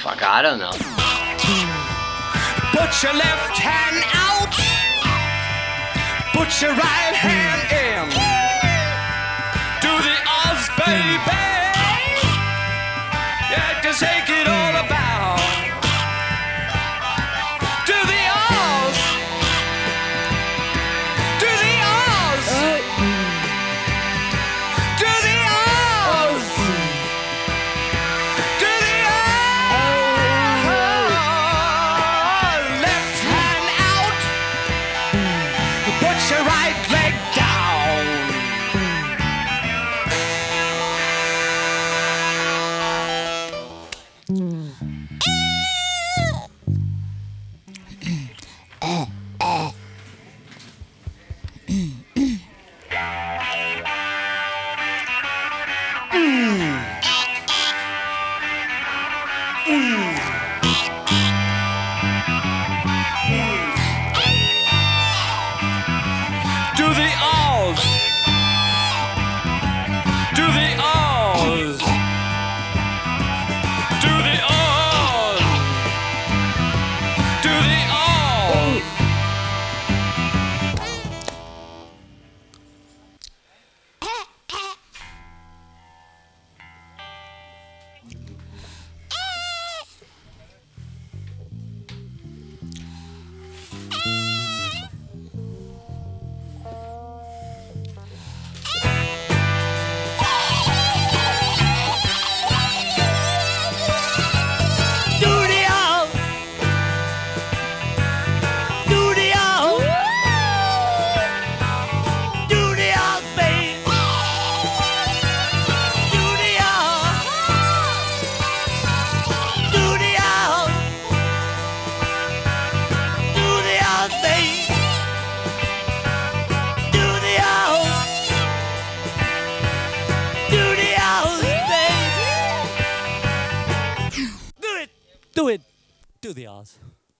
Fuck, I don't know. Put your left hand out. Put your right hand in. Do the Oz, baby. Yeah, just take it all about. Do the Oz. Do the Oz. Do the Oz. Do the Oz. Left hand out. Put your right leg down. Do the Oz. Do the Oz. Do the Oz. Do the Oz. Do it. Do the Oz.